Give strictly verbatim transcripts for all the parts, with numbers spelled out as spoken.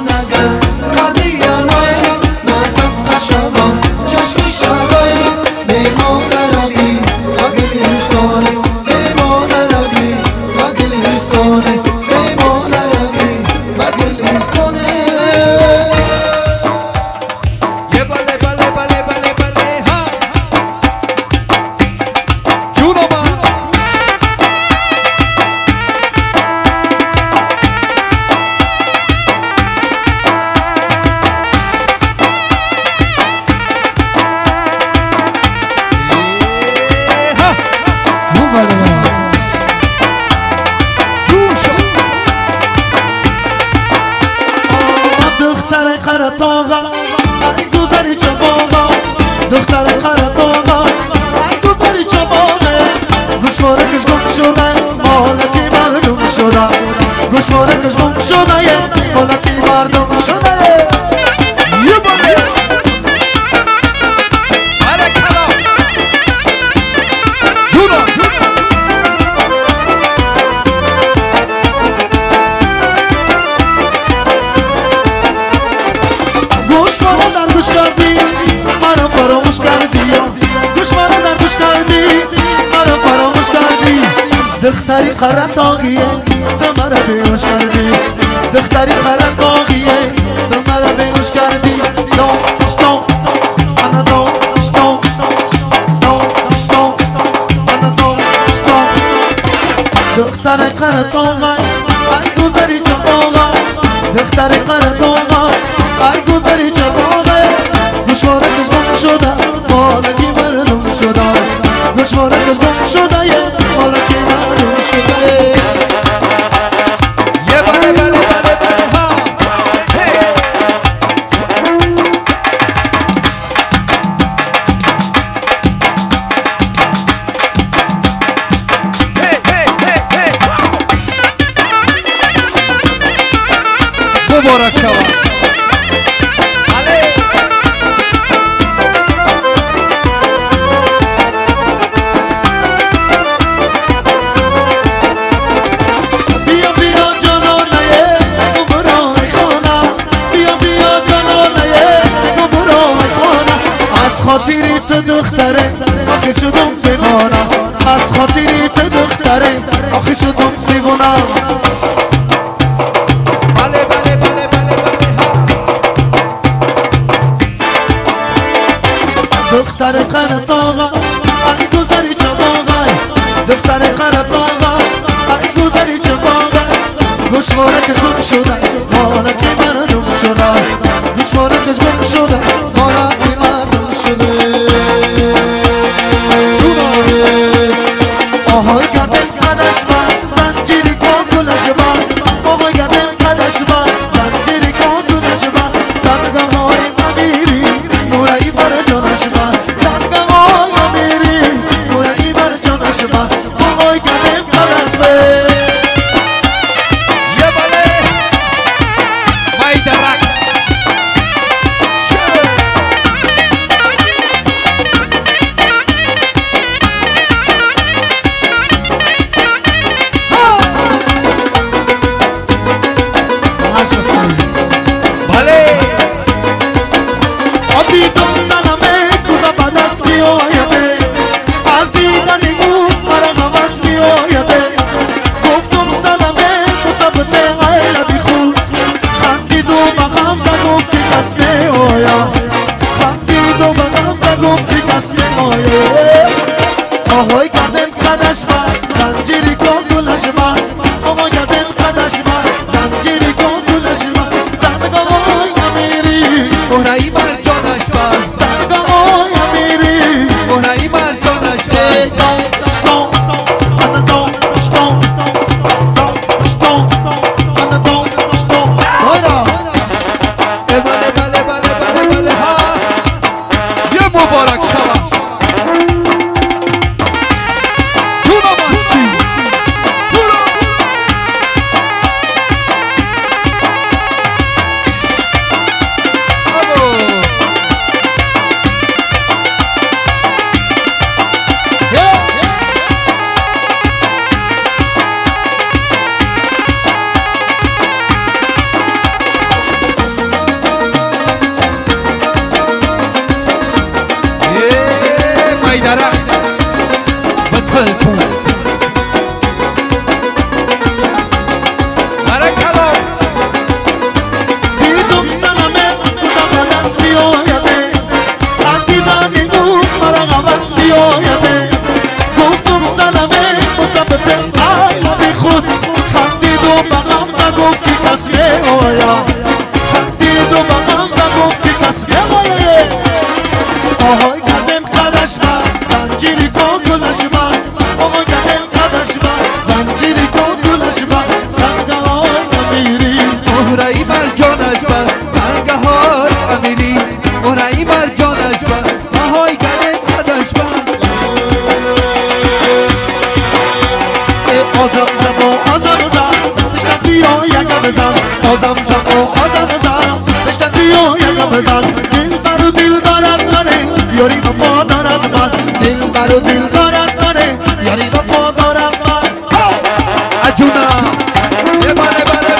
دختری قرطاقیه تو مرا بیهوش کردی دختری قرطاقیه تو مرا بیهوش کردی دو دو انا دو دو دو دو انا دو دو دختری قرطاقه ای گذری چطاقه دختری قرطاقه ای گذری چطاقه گوشواره کش گم شده مالکی مردم شده گوشواره کش گم شده مالکی مردم شده یه بله بله بله بله ها مبارک شود خاطری تو دختره آخه شدم دیوانه از خاطری تو دختره آخه شدم دیوانه بله بله بله بله بله دختر قرطاقه ای گذری چباغه دختر قرطاقه ای گذری چباغه گوشواره که گم شده مالکی مردم شده گوشواره که گم شده مالکی مردم آهای گردن قدش بر زنجیری کن گلش بر آهای گردن قدش بر زنجیری کن گلش بر دنگه های امیری مورایی بر جانش بر دنگه های امیری مورایی بر جانش بر آهای گردن قدش بر یه بله مای درکس آهای گردن قدش بر زنجیری کن گلش بر آهای گردن قدش بر زنجیری کن گلش بر دنگه های امیری مورایی بر جانش بر دنگه های امیری مورایی بر جانش بر دو دو انا دو گوایا خندید و بغم زد گفت که کس گوایه آهای کردم قدش من زنجیری کن گلش من آهای کردم قدش من زنجیری کن گلش من تنگه های امیری مهرهی بر جانش بر تنگه های امیری مهرهی بر جانش بر آهای کردم قدش من آزم زم و آزم زم بشتن بیا یکم بزن آزم زم و آزم زم بشتن بیا یکم بزن دل بر و دل دارد منه یاری وفا دارد من دل بر و دل دارد منه یاری وفا دارد من عجونا بله بله بله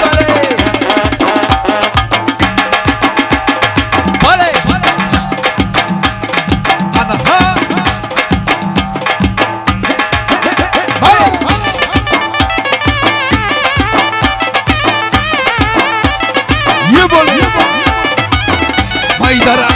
بله آنها یه بالا مایدارم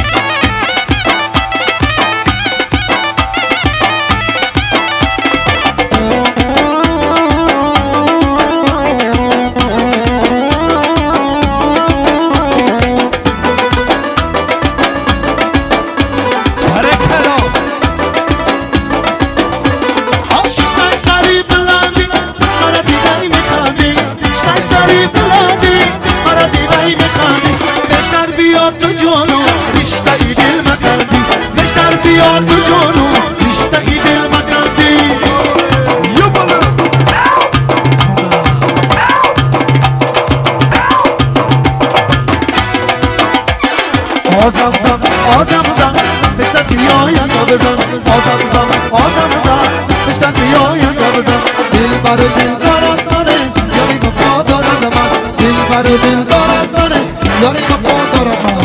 تو جانو رشته ای دل مکردی بشتر بیا تو جانو رشته ای دل مکردی یه بالا آزم زم آزم زم بشتر بیا یکا بزن آزم زم آزم زم بشتر بیا یکا بزن دل بر و دل دارد منه یاری وفا دارد من دل بر و دل دارد منه یاری وفا دارد من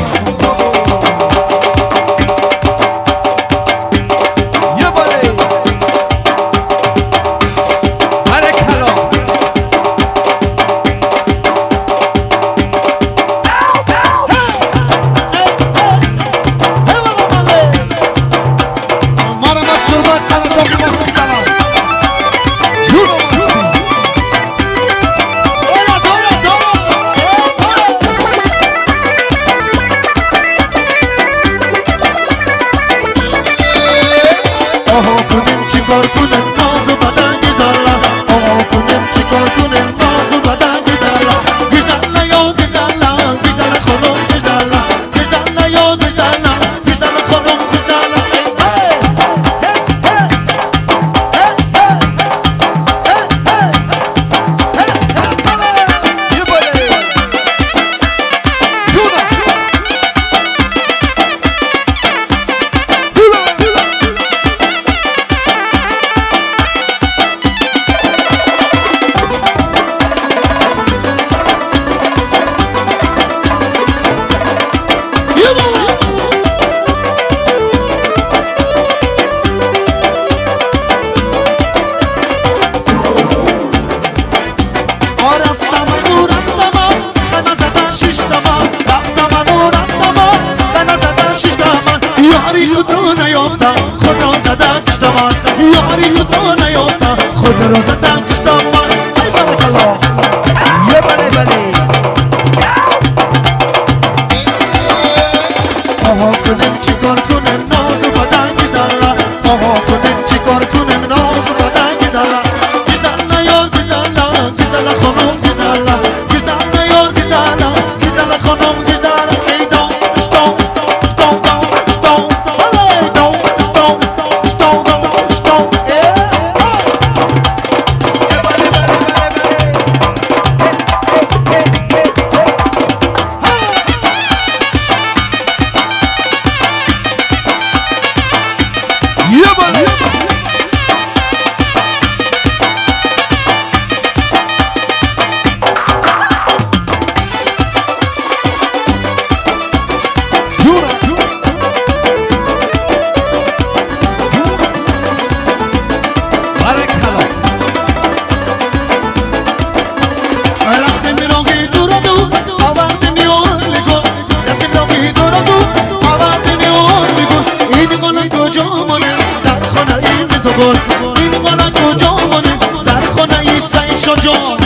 آها کنیم چیکار کنیم ناز و بدن گدالا آها کنیم چیکار کنیم ناز و بدن گدالا گدالا یا گدالا گدالا خانم گدالا گدالا یا گدالا گدالا خانم گدالا یه بالا جونا خدا زدن کشتمان یاری خدا نیافتا خدا را زدن کشتمان ای بارک الله یه بله بله آها کنیم چیکار کنیم ناز و بدن گدالا آها کنیم چیکار کنیم ناز و بدن گدالا گدالا یار گدالا گدالا خانم گدالا گدالا یار گدالا گدالا خانم گدالا ای دام دام دام دام دام بله دام دام دام دام دام یه بالا این گل کجا مانه در خانه ای سعی شجاع